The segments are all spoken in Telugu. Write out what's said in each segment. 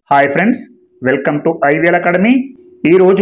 Hi friends, welcome to IVL academy. ఈరోజు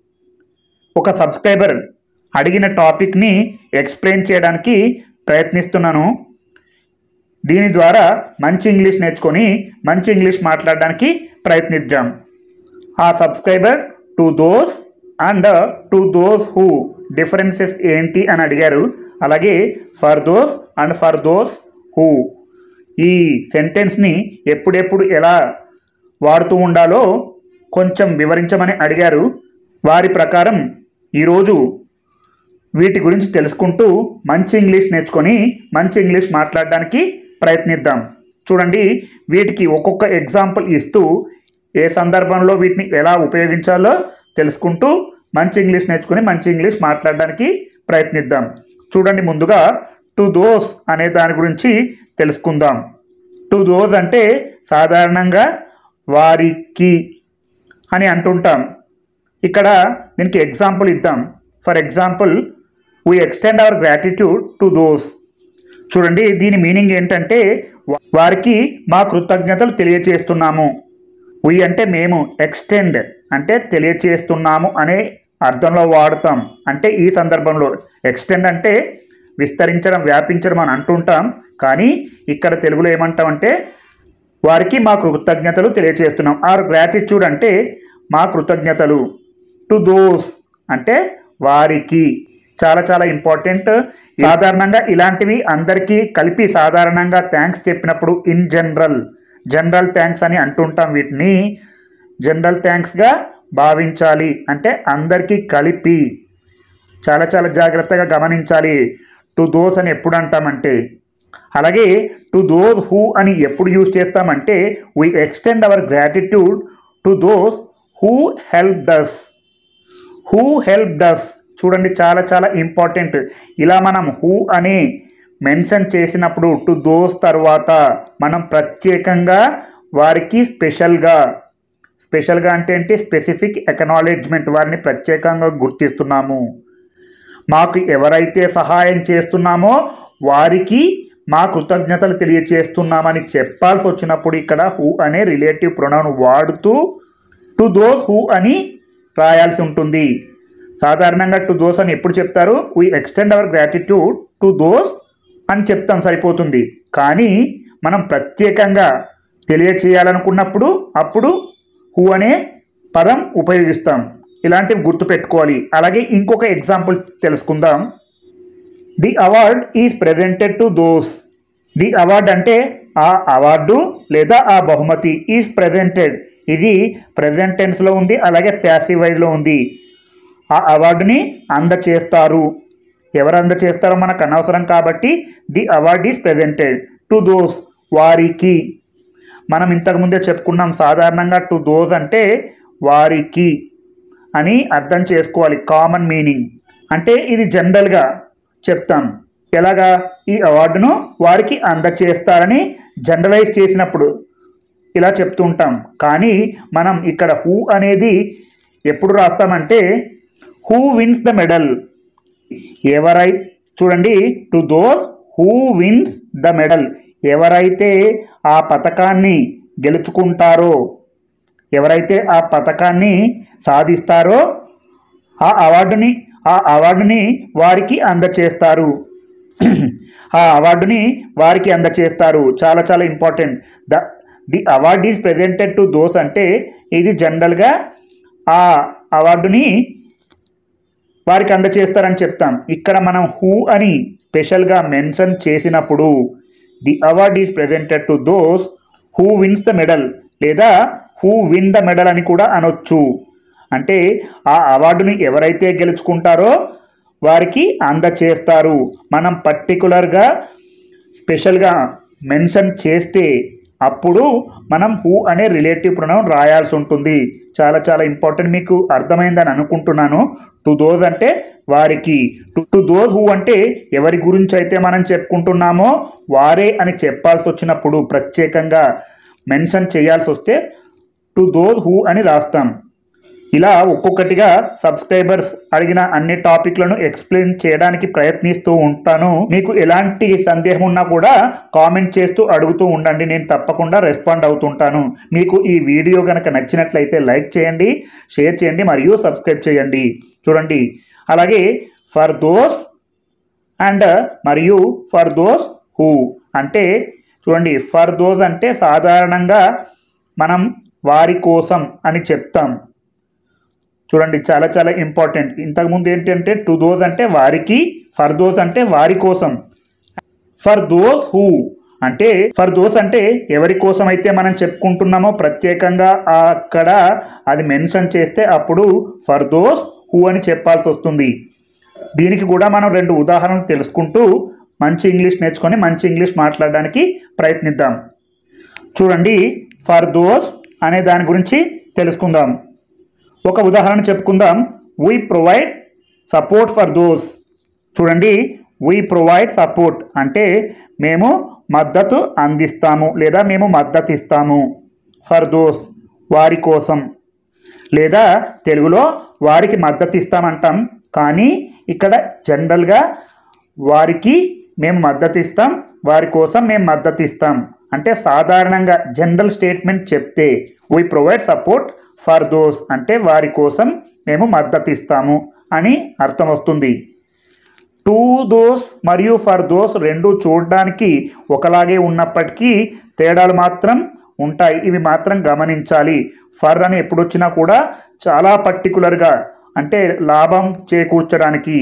ఒక సబ్స్క్రైబర్ అడిగిన టాపిక్ని ఎక్స్ప్లెయిన్ చేయడానికి ప్రయత్నిస్తున్నాను. దీని ద్వారా మంచి ఇంగ్లీష్ నేర్చుకొని మంచి ఇంగ్లీష్ మాట్లాడడానికి ప్రయత్నిద్దాం. ఆ subscriber to those and to those who differences ఏంటి అని అడిగారు. అలాగే for those and for those who ఈ సెంటెన్స్ని ఎప్పుడెప్పుడు ఎలా వాడుతూ ఉండాలో కొంచెం వివరించమని అడిగారు. వారి ప్రకారం ఈరోజు వీటి గురించి తెలుసుకుంటూ మంచి ఇంగ్లీష్ నేర్చుకొని మంచి ఇంగ్లీష్ మాట్లాడడానికి ప్రయత్నిద్దాం. చూడండి, వీటికి ఒక్కొక్క ఎగ్జాంపుల్ ఇస్తూ ఏ సందర్భంలో వీటిని ఎలా ఉపయోగించాలో తెలుసుకుంటూ మంచి ఇంగ్లీష్ నేర్చుకొని మంచి ఇంగ్లీష్ మాట్లాడడానికి ప్రయత్నిద్దాం. చూడండి, ముందుగా టు దోస్ అనే దాని గురించి తెలుసుకుందాం. టు దోస్ అంటే సాధారణంగా వారికి అని అంటుంటాం. ఇక్కడ దీనికి ఎగ్జాంపుల్ ఇద్దాం. For example, we extend our gratitude to those. చూడండి, దీని మీనింగ్ ఏంటంటే వారికి మా కృతజ్ఞతలు తెలియచేస్తున్నాము. వీ అంటే మేము, ఎక్స్టెండ్ అంటే తెలియచేస్తున్నాము అనే అర్థంలో వాడుతాం. అంటే ఈ సందర్భంలో ఎక్స్టెండ్ అంటే విస్తరించడం, వ్యాపించడం అని అంటుంటాం. కానీ ఇక్కడ తెలుగులో ఏమంటామంటే వారికి మా కృతజ్ఞతలు తెలియచేస్తున్నాం. ఆర్ గ్రాటిట్యూడ్ అంటే మా కృతజ్ఞతలు. టు దోస్ అంటే వారికి. చాలా చాలా ఇంపార్టెంట్. సాధారణంగా ఇలాంటివి అందరికీ కలిపి సాధారణంగా థ్యాంక్స్ చెప్పినప్పుడు ఇన్ జనరల్ థ్యాంక్స్ అని అంటుంటాం. వీటిని జనరల్ థ్యాంక్స్గా భావించాలి. అంటే అందరికీ కలిపి. చాలా చాలా జాగ్రత్తగా గమనించాలి. టు దోస్ అని ఎప్పుడు అంటామంటే. అలాగే టు దోస్ హూ అని ఎప్పుడు యూజ్ చేస్తామంటే we extend our gratitude to those who helped us. చూడండి, చాలా చాలా ఇంపార్టెంట్. ఇలా మనం హూ అని మెన్షన్ చేసినప్పుడు టు దోస్ తర్వాత మనం ప్రత్యేకంగా వారికి స్పెషల్గా అంటే ఏంటి, స్పెసిఫిక్ ఎక్నాలెడ్జ్మెంట్, వారిని ప్రత్యేకంగా గుర్తిస్తున్నాము. మాకు ఎవరైతే సహాయం చేస్తున్నామో వారికి మా కృతజ్ఞతలు తెలియచేస్తున్నామని చెప్పాల్సి వచ్చినప్పుడు ఇక్కడ హూ అనే రిలేటివ్ ప్రొనౌన్ వాడుతూ టు దోస్ హూ అని రాయాల్సి ఉంటుంది. సాధారణంగా టు దోస్ అని ఎప్పుడు చెప్తారు? We extend our gratitude to those అని చెప్తాం, సరిపోతుంది. కానీ మనం ప్రత్యేకంగా తెలియచేయాలనుకున్నప్పుడు అప్పుడు హూ అనే పదం ఉపయోగిస్తాం. ఇలాంటివి గుర్తుపెట్టుకోవాలి. అలాగే ఇంకొక ఎగ్జాంపుల్ తెలుసుకుందాం. The award is presented to those. The award అంటే ఆ అవార్డు లేదా ఆ బహుమతి. ఈజ్ ప్రెజెంటెడ్, ఇది ప్రెజెంట్ టెన్స్లో ఉంది, అలాగే ప్యాసివ్ వైజ్లో ఉంది. ఆ అవార్డుని అందచేస్తారు. ఎవరు అందచేస్తారో మనకు అనవసరం కాబట్టి the award is presented to those, వారికి. మనం ఇంతకుముందే చెప్పుకున్నాం, సాధారణంగా టు దోస్ అంటే వారికి అని అర్థం చేసుకోవాలి. కామన్ మీనింగ్ అంటే ఇది జనరల్గా చెప్తాం. ఎలాగా? ఈ అవార్డును వారికి అందచేస్తారని జనరలైజ్ చేసినప్పుడు ఇలా చెప్తూ ఉంటాం. కానీ మనం ఇక్కడ హూ అనేది ఎప్పుడు రాస్తామంటే హూ విన్స్ ద మెడల్. చూడండి, to those who wins the medal, ఎవరైతే ఆ పథకాన్ని గెలుచుకుంటారో, ఎవరైతే ఆ పథకాన్ని సాధిస్తారో ఆ అవార్డుని వారికి అందచేస్తారు. చాలా చాలా important. The award is presented to those అంటే ఇది జనరల్గా ఆ అవార్డుని వారికి అందచేస్తారని చెప్తాం. ఇక్కడ మనం హూ అని స్పెషల్గా మెన్షన్ చేసినప్పుడు the award is presented to those who wins the medal లేదా హూ విన్ ద మెడల్ అని కూడా అనొచ్చు. అంటే ఆ అవార్డుని ఎవరైతే గెలుచుకుంటారో వారికి అందచేస్తారు. మనం పర్టికులర్గా స్పెషల్గా మెన్షన్ చేస్తే అప్పుడు మనం హూ అనే రిలేటివ్ ప్రొనౌన్ రాయాల్సి ఉంటుంది. చాలా చాలా ఇంపార్టెంట్. మీకు అర్థమైందని అనుకుంటున్నాను. టు దోస్ అంటే వారికి. టు దోస్ హూ అంటే ఎవరి గురించి అయితే మనం చెప్పుకుంటున్నామో వారే అని చెప్పాల్సి వచ్చినప్పుడు, ప్రత్యేకంగా మెన్షన్ చేయాల్సి వస్తే టు దోస్ హూ అని రాస్తాం. ఇలా ఒక్కొక్కటిగా సబ్స్క్రైబర్స్ అడిగిన అన్ని టాపిక్లను ఎక్స్ప్లెయిన్ చేయడానికి ప్రయత్నిస్తూ ఉంటాను. మీకు ఎలాంటి సందేహం ఉన్నా కూడా కామెంట్ చేస్తూ అడుగుతూ ఉండండి, నేను తప్పకుండా రెస్పాండ్ అవుతుంటాను. మీకు ఈ వీడియో కనుక నచ్చినట్లయితే లైక్ చేయండి, షేర్ చేయండి మరియు సబ్స్క్రైబ్ చేయండి. చూడండి, అలాగే ఫర్ దోస్ అండ్ మరియు ఫర్ దోస్ హూ అంటే చూడండి, ఫర్ దోస్ అంటే సాధారణంగా మనం వారి కోసం అని చెప్తాం. చూడండి, చాలా చాలా ఇంపార్టెంట్. ఇంతకుముందు ఏంటంటే టు దోస్ అంటే వారికి, ఫర్ దోస్ అంటే వారి కోసం. ఫర్ దోస్ హూ అంటే ఫర్ దోస్ అంటే ఎవరి కోసం అయితే మనం చెప్పుకుంటున్నామో ప్రత్యేకంగా అక్కడ అది మెన్షన్ చేస్తే అప్పుడు ఫర్ దోస్ హూ అని చెప్పాల్సి వస్తుంది. దీనికి కూడా మనం 2 ఉదాహరణలు తెలుసుకుంటూ మంచి ఇంగ్లీష్ నేర్చుకొని మంచి ఇంగ్లీష్ మాట్లాడడానికి ప్రయత్నిద్దాం. చూడండి, ఫర్ దోస్ అనే దాని గురించి తెలుసుకుందాం. ఒక ఉదాహరణ చెప్పుకుందాం. We provide support for those. చూడండి, వీ ప్రొవైడ్ సపోర్ట్ అంటే మేము మద్దతు అందిస్తాము లేదా మేము మద్దతు ఇస్తాము. ఫర్ దోస్ వారి కోసం, లేదా తెలుగులో వారికి మద్దతు ఇస్తామంటాం, కానీ ఇక్కడ జనరల్గా వారికి మేము మద్దతు ఇస్తాం, వారి కోసం మేము మద్దతు ఇస్తాం అంటే సాధారణంగా జనరల్ స్టేట్మెంట్ చెప్తే we provide support for those అంటే వారి కోసం మేము మద్దతు ఇస్తాము అని అర్థం వస్తుంది. టు దోస్ మరియు ఫర్ దోస్ రెండు చూడడానికి ఒకలాగే ఉన్నప్పటికీ తేడాలు మాత్రం ఉంటాయి. ఇవి మాత్రం గమనించాలి. ఫర్ అని ఎప్పుడొచ్చినా కూడా చాలా పర్టికులర్గా అంటే లాభం చేకూర్చడానికి,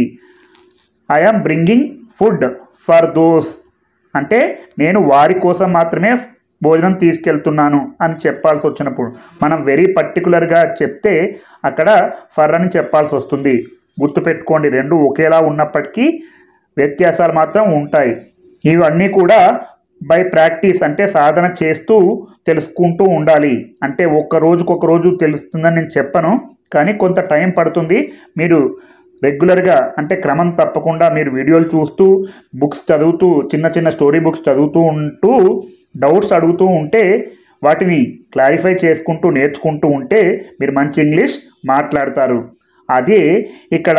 I'm bringing food for those అంటే నేను వారి కోసం మాత్రమే భోజనం తీసుకెళ్తున్నాను అని చెప్పాల్సి వచ్చినప్పుడు మనం వెరీ పర్టికులర్గా చెప్తే అక్కడ ఫర్ అని చెప్పాల్సి వస్తుంది. గుర్తుపెట్టుకోండి, 2 ఒకేలా ఉన్నప్పటికీ వ్యత్యాసాలు మాత్రం ఉంటాయి. ఇవన్నీ కూడా బై ప్రాక్టీస్ అంటే సాధన చేస్తూ తెలుసుకుంటూ ఉండాలి. అంటే ఒక్క రోజు తెలుస్తుందని నేను చెప్పను, కానీ కొంత టైం పడుతుంది. మీరు రెగ్యులర్గా అంటే క్రమం తప్పకుండా మీరు వీడియోలు చూస్తూ, బుక్స్ చదువుతూ, చిన్న చిన్న స్టోరీ బుక్స్ చదువుతూ ఉంటూ డౌట్స్ అడుగుతూ ఉంటే వాటిని క్లారిఫై చేసుకుంటూ నేర్చుకుంటూ ఉంటే మీరు మంచి ఇంగ్లీష్ మాట్లాడతారు. అదే ఇక్కడ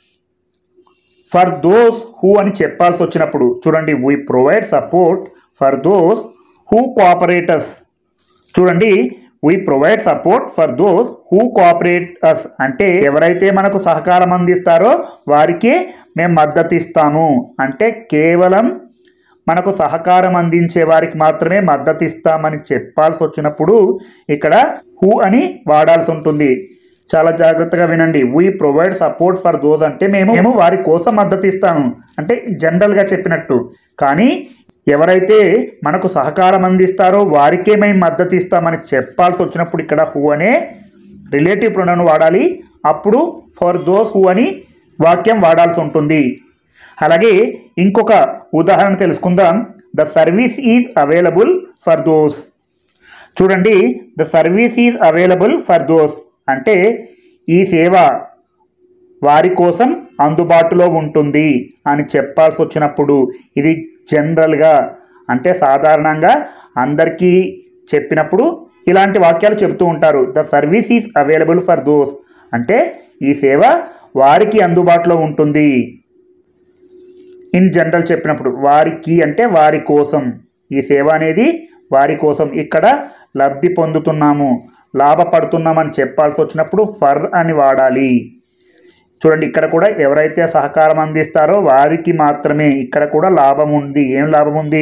ఫర్ దోస్ హూ అని చెప్పాల్సి వచ్చినప్పుడు చూడండి, we provide support for those who cooperators. చూడండి, we provide support for those who cooperate us అంటే ఎవరైతే మనకు సహకారం అందిస్తారో వారికే మేము మద్దతు ఇస్తాము. అంటే కేవలం మనకు సహకారం అందించే వారికి మాత్రమే మద్దతు ఇస్తామని చెప్పాల్సి వచ్చినప్పుడు ఇక్కడ హూ అని వాడాల్సి ఉంటుంది. చాలా జాగ్రత్తగా వినండి. We provide support for those అంటే మేము వారి కోసం మద్దతు ఇస్తాము అంటే జనరల్గా చెప్పినట్టు. కానీ ఎవరైతే మనకు సహకారం అందిస్తారో వారికే మేము మద్దతు ఇస్తామని చెప్పాల్సి వచ్చినప్పుడు ఇక్కడ హూ అనే రిలేటివ్ ప్రొనౌన్ వాడాలి. అప్పుడు ఫర్ దోస్ హూ అని వాక్యం వాడాల్సి ఉంటుంది. అలాగే ఇంకొక ఉదాహరణ తెలుసుకుందాం. The service is available for those. చూడండి, the service is available for those అంటే ఈ సేవ వారి కోసం అందుబాటులో ఉంటుంది అని చెప్పాల్సి వచ్చినప్పుడు ఇది జనరల్గా అంటే సాధారణంగా అందరికీ చెప్పినప్పుడు ఇలాంటి వాక్యాలు చెబుతూ ఉంటారు. The service is available for those అంటే ఈ సేవ వారికి అందుబాటులో ఉంటుంది. ఇన్ జనరల్ చెప్పినప్పుడు వారికి అంటే వారి కోసం, ఈ సేవ అనేది వారి కోసం. ఇక్కడ లబ్ధి పొందుతున్నాము, లాభపడుతున్నామని చెప్పాల్సి వచ్చినప్పుడు ఫర్ అని వాడాలి. చూడండి, ఇక్కడ కూడా ఎవరైతే సహకారం అందిస్తారో వారికి మాత్రమే ఇక్కడ కూడా లాభం ఉంది. ఏం లాభం ఉంది?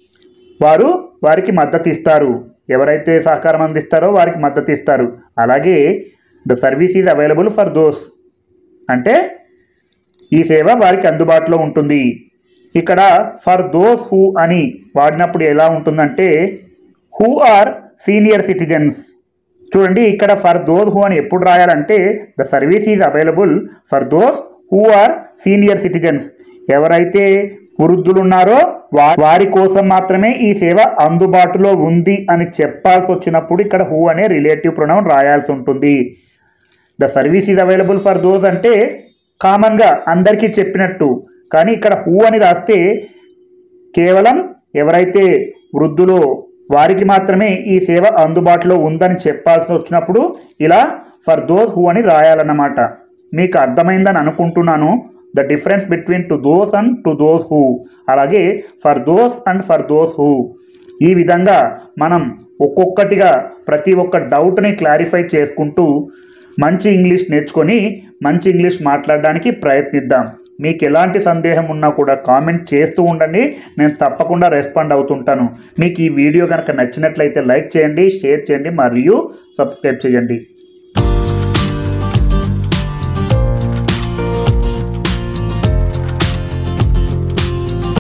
వారికి మద్దతు ఇస్తారు. ఎవరైతే సహకారం అందిస్తారో వారికి మద్దతు ఇస్తారు. అలాగే the service is available for those అంటే ఈ సేవ వారికి అందుబాటులో ఉంటుంది. ఇక్కడ ఫర్ దోస్ హూ అని వాడినప్పుడు ఎలా ఉంటుందంటే హూ ఆర్ సీనియర్ సిటిజన్స్. చూడండి, ఇక్కడ ఫర్ దోస్ హూ అని ఎప్పుడు రాయాలంటే the service is available for those who are senior citizens. ఎవరైతే వృద్ధులు ఉన్నారో వారి కోసం మాత్రమే ఈ సేవ అందుబాటులో ఉంది అని చెప్పాల్సి వచ్చినప్పుడు ఇక్కడ హూ అనే రిలేటివ్ ప్రొనౌన్ రాయాల్సి ఉంటుంది. The service is available for those అంటే కామన్గా అందరికీ చెప్పినట్టు, కానీ ఇక్కడ హూ అని రాస్తే కేవలం ఎవరైతే వృద్ధులో వారికి మాత్రమే ఈ సేవ అందుబాటులో ఉందని చెప్పాల్సి వచ్చినప్పుడు ఇలా ఫర్ దోస్ హూ అని రాయాలన్నమాట. మీకు అర్థమైందని అనుకుంటున్నాను. The difference between to those and to those who, అలాగే for those and for those who. ఈ విధంగా మనం ఒక్కొక్కటిగా ప్రతి ఒక్క డౌట్ని క్లారిఫై చేసుకుంటూ మంచి ఇంగ్లీష్ నేర్చుకొని మంచి ఇంగ్లీష్ మాట్లాడడానికి ప్రయత్నిద్దాం. మీకు ఎలాంటి సందేహం ఉన్నా కూడా కామెంట్ చేస్తూ ఉండండి, నేను తప్పకుండా రెస్పాండ్ అవుతుంటాను. మీకు ఈ వీడియో కనుక నచ్చినట్లయితే లైక్ చేయండి, షేర్ చేయండి మరియు సబ్స్క్రైబ్ చేయండి.